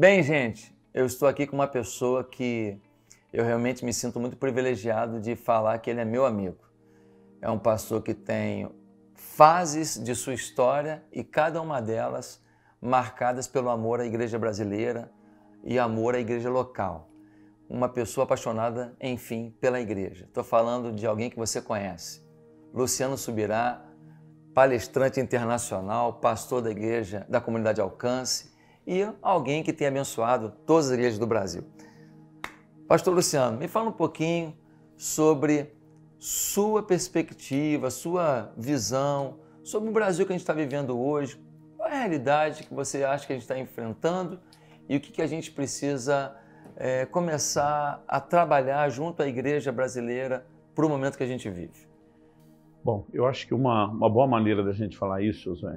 Bem, gente, eu estou aqui com uma pessoa que eu realmente me sinto muito privilegiado de falar que ele é meu amigo. É um pastor que tem fases de sua história e cada uma delas marcadas pelo amor à igreja brasileira e amor à igreja local. Uma pessoa apaixonada, enfim, pela igreja. Estou falando de alguém que você conhece. Luciano Subirá, palestrante internacional, pastor da igreja, da comunidade Alcance e alguém que tem abençoado todas as igrejas do Brasil. Pastor Luciano, me fala um pouquinho sobre sua perspectiva, sua visão sobre o Brasil que a gente está vivendo hoje. Qual é a realidade que você acha que a gente está enfrentando e o que a gente precisa começar a trabalhar junto à igreja brasileira para o momento que a gente vive? Bom, eu acho que uma boa maneira da gente falar isso, Zé,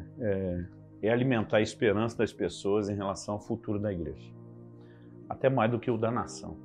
é alimentar a esperança das pessoas em relação ao futuro da igreja. Até mais do que o da nação.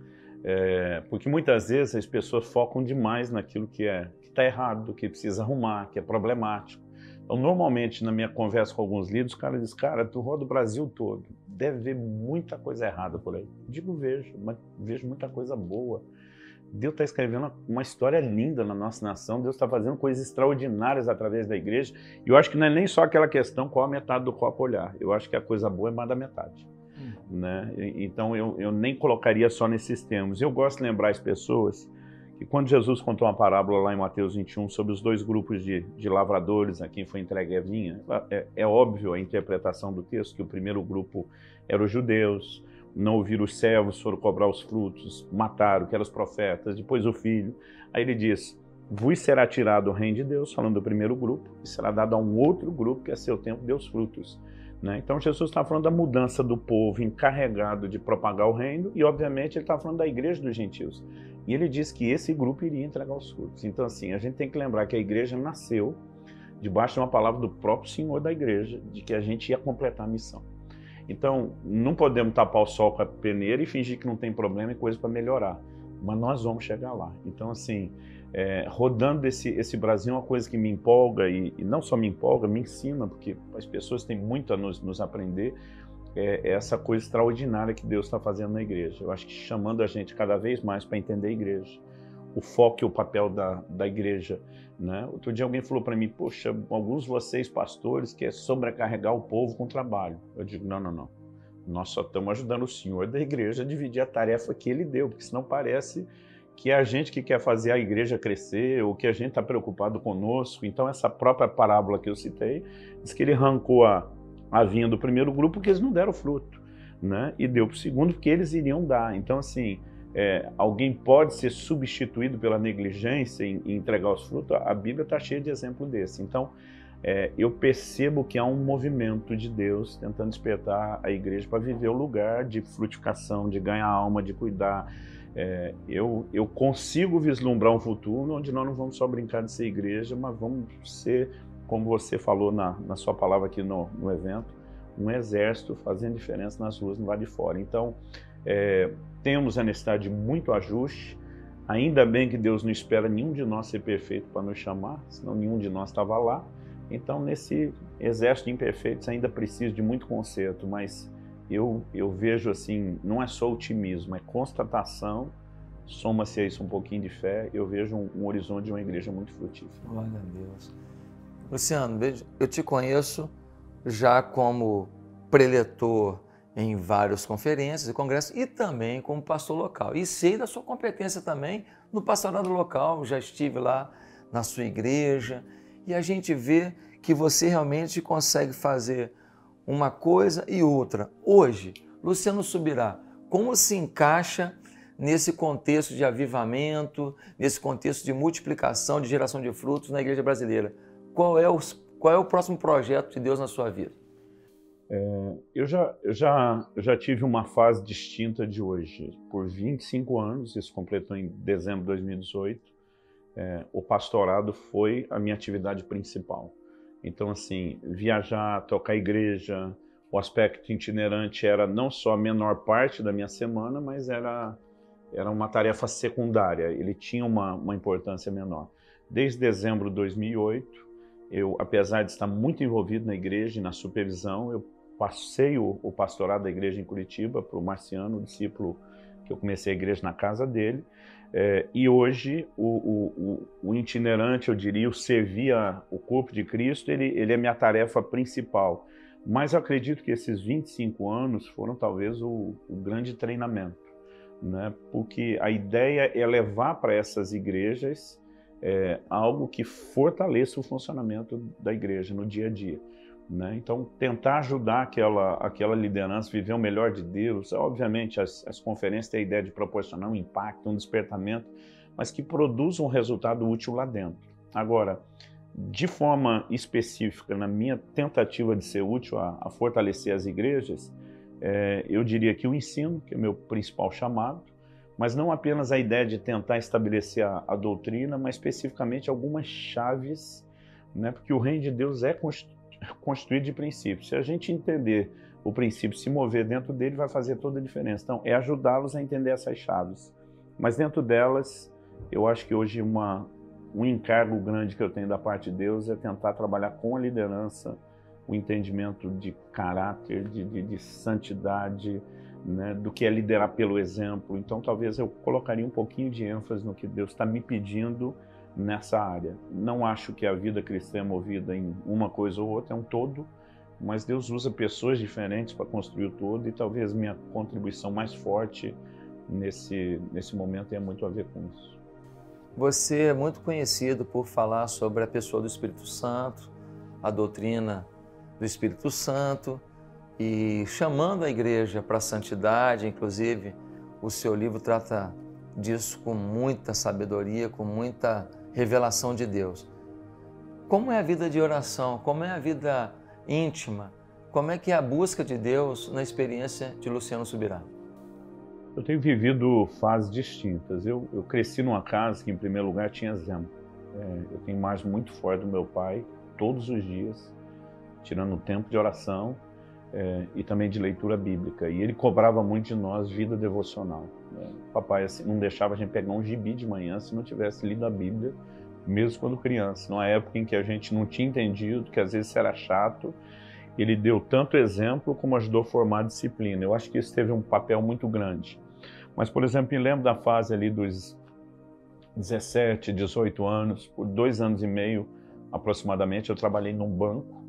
Porque muitas vezes as pessoas focam demais naquilo que está errado, que precisa arrumar, que é problemático. Então, normalmente, na minha conversa com alguns líderes, o cara diz, cara, tu roda o Brasil todo, deve ver muita coisa errada por aí. Digo, vejo, mas vejo muita coisa boa. Deus está escrevendo uma história linda na nossa nação, Deus está fazendo coisas extraordinárias através da igreja, e eu acho que não é nem só aquela questão qual a metade do copo olhar, eu acho que a coisa boa é mais da metade. Né? Então eu nem colocaria só nesses termos. Eu gosto de lembrar as pessoas que quando Jesus contou uma parábola lá em Mateus 21 sobre os dois grupos de lavradores a quem foi entregue a vinha, é óbvio a interpretação do texto, que o primeiro grupo eram os judeus, não ouviram os servos, foram cobrar os frutos, mataram, que eram os profetas, depois o filho. Aí ele diz, vos será tirado o reino de Deus, falando do primeiro grupo, e será dado a um outro grupo que a seu tempo deu os frutos. Né? Então Jesus está falando da mudança do povo encarregado de propagar o reino e obviamente ele está falando da igreja dos gentios. E ele diz que esse grupo iria entregar os frutos. Então assim, a gente tem que lembrar que a igreja nasceu debaixo de uma palavra do próprio Senhor da igreja, de que a gente ia completar a missão. Então não podemos tapar o sol com a peneira e fingir que não tem problema e coisa para melhorar. Mas nós vamos chegar lá. Então assim, rodando esse Brasil é uma coisa que me empolga e não só me empolga, me ensina, porque as pessoas têm muito a nos aprender, essa coisa extraordinária que Deus está fazendo na igreja. Eu acho que chamando a gente cada vez mais para entender a igreja, o foco e o papel da igreja. Né? Outro dia alguém falou para mim, poxa, alguns de vocês pastores querem sobrecarregar o povo com trabalho. Eu digo, não. Nós só estamos ajudando o Senhor da igreja a dividir a tarefa que Ele deu, porque senão parece que é a gente que quer fazer a igreja crescer, ou que a gente está preocupado conosco. Então essa própria parábola que eu citei, diz que ele arrancou a vinha do primeiro grupo porque eles não deram fruto, né? E deu para o segundo porque eles iriam dar. Então assim, alguém pode ser substituído pela negligência em entregar os frutos? A Bíblia está cheia de exemplo desse. Então eu percebo que há um movimento de Deus tentando despertar a igreja para viver o lugar de frutificação, de ganhar alma, de cuidar. Eu consigo vislumbrar um futuro onde nós não vamos só brincar de ser igreja, mas vamos ser, como você falou na sua palavra aqui no evento, um exército fazendo diferença nas ruas, no lado de fora. Então, temos a necessidade de muito ajuste. Ainda bem que Deus não espera nenhum de nós ser perfeito para nos chamar, senão nenhum de nós estava lá. Então, nesse exército de imperfeitos, ainda precisa de muito conserto, mas eu vejo assim, não é só otimismo, é constatação, soma-se a isso um pouquinho de fé, eu vejo um horizonte de uma igreja muito frutífera. Glória a Deus. Luciano, eu te conheço já como preletor em várias conferências e congressos e também como pastor local. E sei da sua competência também no pastorado local, já estive lá na sua igreja e a gente vê que você realmente consegue fazer uma coisa e outra. Hoje, Luciano Subirá, como se encaixa nesse contexto de avivamento, nesse contexto de multiplicação, de geração de frutos na igreja brasileira? Qual é o próximo projeto de Deus na sua vida? Eu já tive uma fase distinta de hoje. Por 25 anos, isso completou em dezembro de 2018, o pastorado foi a minha atividade principal. Então, assim, viajar, tocar a igreja, o aspecto itinerante era não só a menor parte da minha semana, mas era uma tarefa secundária, ele tinha uma importância menor. Desde dezembro de 2008, eu, apesar de estar muito envolvido na igreja e na supervisão, eu passei o pastorado da igreja em Curitiba para o Marciano, o discípulo que eu comecei a igreja na casa dele. E hoje o itinerante, eu diria, o servir o corpo de Cristo, ele é minha tarefa principal. Mas eu acredito que esses 25 anos foram talvez o grande treinamento, né? Porque a ideia é levar para essas igrejas algo que fortaleça o funcionamento da igreja no dia a dia, né? Então, tentar ajudar aquela liderança a viver o melhor de Deus. Obviamente, as conferências têm a ideia de proporcionar um impacto, um despertamento, mas que produza um resultado útil lá dentro. Agora, de forma específica, na minha tentativa de ser útil a fortalecer as igrejas, eu diria que o ensino, que é o meu principal chamado, mas não apenas a ideia de tentar estabelecer a doutrina, mas especificamente algumas chaves, né? Porque o reino de Deus é construído de princípios. Se a gente entender o princípio, se mover dentro dele, vai fazer toda a diferença. Então, é ajudá-los a entender essas chaves. Mas dentro delas, eu acho que hoje um encargo grande que eu tenho da parte de Deus é tentar trabalhar com a liderança, o entendimento de caráter, de santidade, né, do que é liderar pelo exemplo. Então, talvez eu colocaria um pouquinho de ênfase no que Deus está me pedindo nessa área. Não acho que a vida cristã é movida em uma coisa ou outra, é um todo, mas Deus usa pessoas diferentes para construir o todo, e talvez minha contribuição mais forte nesse momento tenha muito a ver com isso. Você é muito conhecido por falar sobre a pessoa do Espírito Santo, a doutrina do Espírito Santo, e chamando a igreja para a santidade. Inclusive, o seu livro trata disso com muita sabedoria, com muita revelação de Deus. Como é a vida de oração? Como é a vida íntima? Como é que é a busca de Deus na experiência de Luciano Subirá? Eu tenho vivido fases distintas. Eu cresci numa casa que, em primeiro lugar, tinha exemplo. Eu tenho imagem muito forte do meu pai, todos os dias, tirando o tempo de oração e também de leitura bíblica. E ele cobrava muito de nós vida devocional. Papai assim, não deixava a gente pegar um gibi de manhã se não tivesse lido a Bíblia, mesmo quando criança. Numa época em que a gente não tinha entendido, que às vezes era chato, ele deu tanto exemplo como ajudou a formar a disciplina. Eu acho que isso teve um papel muito grande. Mas, por exemplo, me lembro da fase ali dos 17, 18 anos, por 2 anos e meio aproximadamente, eu trabalhei num banco.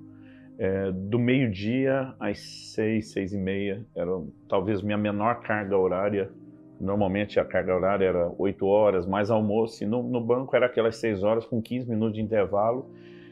Do meio-dia às 6, 6 e meia, era talvez minha menor carga horária. Normalmente a carga horária era 8 horas, mais almoço, e no banco era aquelas 6 horas com 15 minutos de intervalo.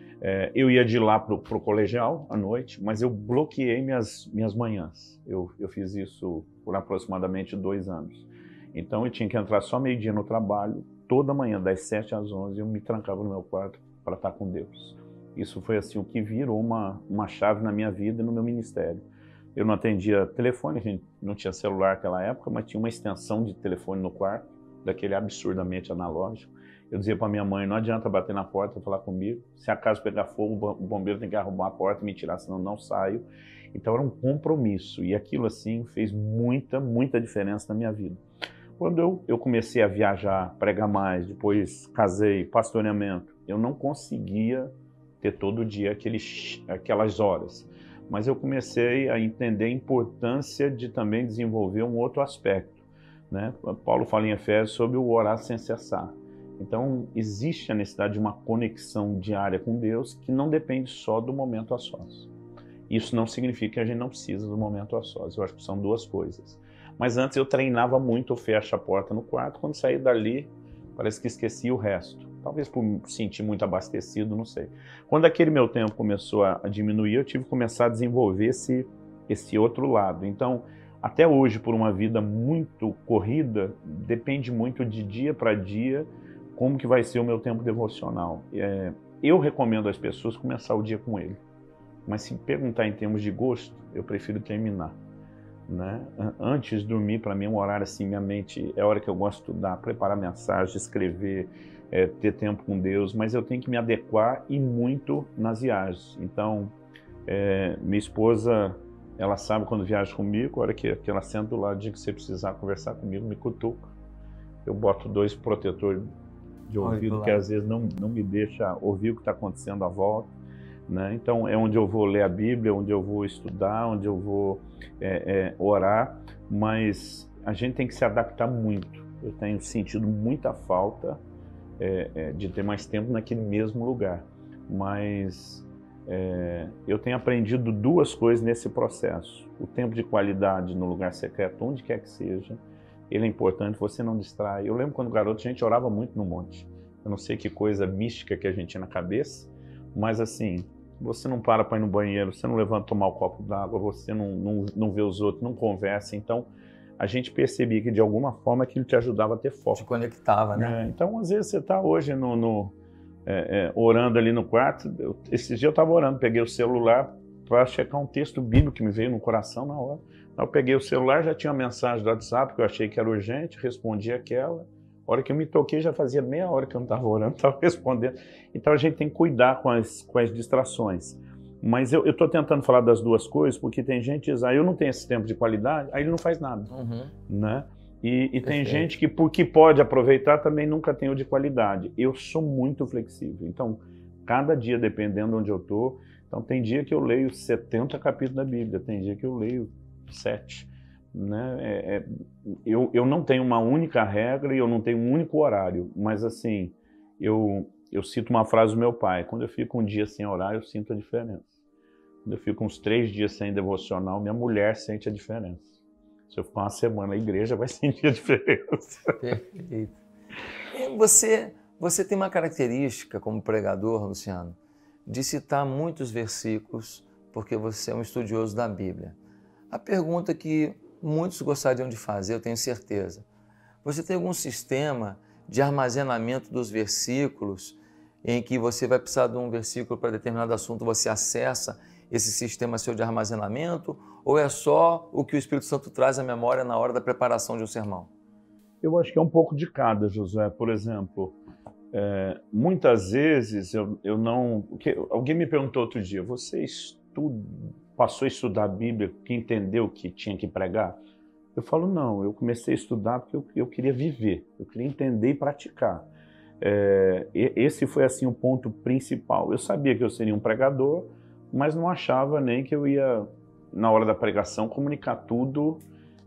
Eu ia de lá para o colegial à noite, mas eu bloqueei minhas manhãs. Eu fiz isso por aproximadamente 2 anos. Então eu tinha que entrar só meio-dia no trabalho, toda manhã, das 7 às 11, eu me trancava no meu quarto para estar com Deus. Isso foi assim o que virou uma chave na minha vida e no meu ministério. Eu não atendia telefone, a gente não tinha celular naquela época, mas tinha uma extensão de telefone no quarto, daquele absurdamente analógico. Eu dizia para minha mãe, não adianta bater na porta e falar comigo. Se acaso pegar fogo, o bombeiro tem que arrumar a porta e me tirar, senão não saio. Então era um compromisso, e aquilo assim fez muita, muita diferença na minha vida. Quando eu comecei a viajar, pregar mais, depois casei, pastoreamento, eu não conseguia ter todo dia aquelas horas. Mas eu comecei a entender a importância de também desenvolver um outro aspecto, né? Paulo fala em Efésios sobre o orar sem cessar. Então, existe a necessidade de uma conexão diária com Deus que não depende só do momento a sós. Isso não significa que a gente não precisa do momento a sós. Eu acho que são duas coisas. Mas antes eu treinava muito, eu fecho a porta no quarto, quando saí dali, parece que esqueci o resto. Talvez por me sentir muito abastecido, não sei. Quando aquele meu tempo começou a diminuir, eu tive que começar a desenvolver esse outro lado. Então, até hoje, por uma vida muito corrida, depende muito de dia para dia como que vai ser o meu tempo devocional. Eu recomendo às pessoas começar o dia com ele. Mas se perguntar em termos de gosto, eu prefiro terminar, né? Antes de dormir, para mim, é um horário assim, minha mente, é a hora que eu gosto de estudar, preparar mensagem, escrever, ter tempo com Deus, mas eu tenho que me adequar e muito nas viagens. Então, minha esposa, ela sabe quando viaja comigo, a hora que ela senta do lado, dia que você precisar conversar comigo, me cutuca. Eu boto 2 protetores de ouvido que às vezes não me deixa ouvir o que está acontecendo à volta. né? Então é onde eu vou ler a Bíblia, onde eu vou estudar, onde eu vou orar, mas a gente tem que se adaptar muito. Eu tenho sentido muita falta de ter mais tempo naquele mesmo lugar, mas eu tenho aprendido duas coisas nesse processo. O tempo de qualidade no lugar secreto, onde quer que seja, ele é importante, você não distrai. Eu lembro quando garoto a gente orava muito no monte. Eu não sei que coisa mística que a gente tinha na cabeça, mas assim, você não para ir no banheiro, você não levanta tomar um copo d'água, você não vê os outros, não conversa. Então, a gente percebia que de alguma forma aquilo te ajudava a ter foco. Te conectava, né? Então, às vezes você está hoje orando ali no quarto. Esses dias eu estava orando, peguei o celular para checar um texto bíblico que me veio no coração na hora. Eu peguei o celular, já tinha uma mensagem do WhatsApp que eu achei que era urgente, respondi aquela. A hora que eu me toquei, já fazia meia hora que eu não estava orando, estava respondendo. Então a gente tem que cuidar com as distrações. Mas eu estou tentando falar das duas coisas, porque tem gente que diz, eu não tenho esse tempo de qualidade, aí ele não faz nada. Né? E tem gente que, porque pode aproveitar, também nunca tem o de qualidade. Eu sou muito flexível. Então, cada dia, dependendo de onde eu estou, então tem dia que eu leio 70 capítulos da Bíblia, tem dia que eu leio 7. Né? Eu não tenho uma única regra e eu não tenho um único horário, mas assim, eu cito uma frase do meu pai: quando eu fico um dia sem orar, eu sinto a diferença. Quando eu fico uns 3 dias sem devocional, minha mulher sente a diferença. Se eu ficar uma semana na igreja, vai sentir a diferença. Perfeito. E você tem uma característica como pregador, Luciano, de citar muitos versículos, porque você é um estudioso da Bíblia. A pergunta que muitos gostariam de fazer, eu tenho certeza: você tem algum sistema de armazenamento dos versículos em que você vai precisar de um versículo para determinado assunto, você acessa esse sistema seu de armazenamento, ou é só o que o Espírito Santo traz à memória na hora da preparação de um sermão? Eu acho que é um pouco de cada, Josué. Por exemplo, muitas vezes eu não... Alguém me perguntou outro dia, você passou a estudar a Bíblia que entendeu que tinha que pregar? Eu falo, não, eu comecei a estudar porque eu queria viver, eu queria entender e praticar. Esse foi assim o ponto principal. Eu sabia que eu seria um pregador, mas não achava nem que eu ia, na hora da pregação, comunicar tudo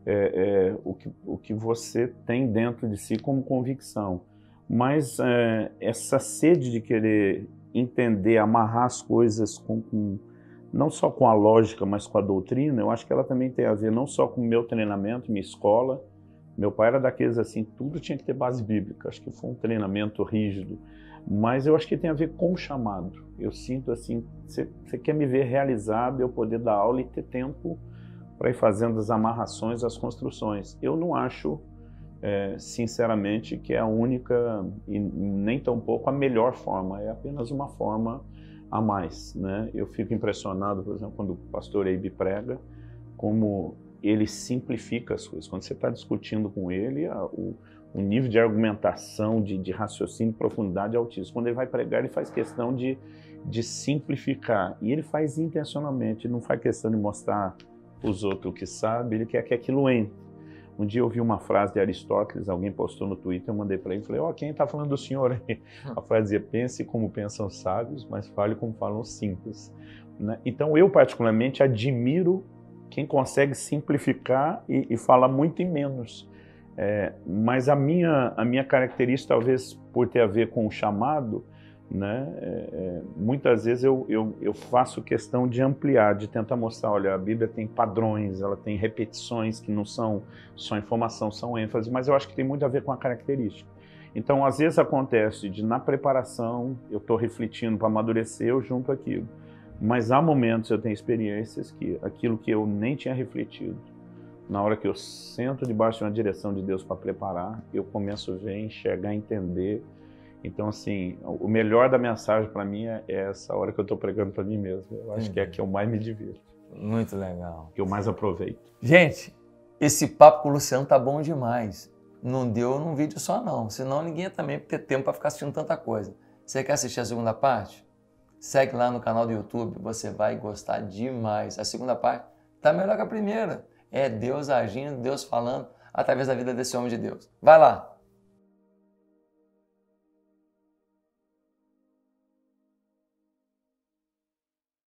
o que você tem dentro de si como convicção. Mas essa sede de querer entender, amarrar as coisas não só com a lógica, mas com a doutrina, eu acho que ela também tem a ver não só com o meu treinamento, minha escola. Meu pai era daqueles assim, tudo tinha que ter base bíblica. Acho que foi um treinamento rígido. Mas eu acho que tem a ver com o chamado. Eu sinto assim, você quer me ver realizado, eu poder dar aula e ter tempo para ir fazendo as amarrações, as construções. Eu não acho, sinceramente, que é a única e nem tampouco a melhor forma. É apenas uma forma a mais, né? Eu fico impressionado, por exemplo, quando o pastor Eibe prega, como ele simplifica as coisas. Quando você está discutindo com ele, o nível de argumentação, de raciocínio, de profundidade é altíssimo. Quando ele vai pregar, ele faz questão de simplificar. E ele faz intencionalmente, ele não faz questão de mostrar para os outros o que sabe, ele quer que aquilo entre. Um dia eu ouvi uma frase de Aristóteles, alguém postou no Twitter, eu mandei para ele e falei, quem está falando do senhor aí? A frase dizia, pense como pensam os sábios, mas fale como falam os simples. Né? Então eu particularmente admiro quem consegue simplificar e falar muito em menos. Mas a minha característica, talvez por ter a ver com o chamado, né, muitas vezes eu faço questão de ampliar, de tentar mostrar, olha, a Bíblia tem padrões, ela tem repetições que não são só informação, são ênfase, mas eu acho que tem muito a ver com a característica. Então, às vezes acontece de, na preparação, eu estou refletindo para amadurecer, eu junto aquilo. Mas há momentos, eu tenho experiências que aquilo que eu nem tinha refletido, na hora que eu sento debaixo de uma direção de Deus para preparar, eu começo a ver, enxergar, entender. Então, assim, o melhor da mensagem para mim é essa hora que eu estou pregando para mim mesmo. Eu acho que é a que eu mais me divirto. Muito legal. Que eu mais aproveito. Gente, esse papo com o Luciano tá bom demais. Não deu num vídeo só não, senão ninguém ia também ter tempo para ficar assistindo tanta coisa. Você quer assistir a segunda parte? Segue lá no canal do YouTube, você vai gostar demais. A segunda parte tá melhor que a primeira. É Deus agindo, Deus falando através da vida desse homem de Deus. Vai lá!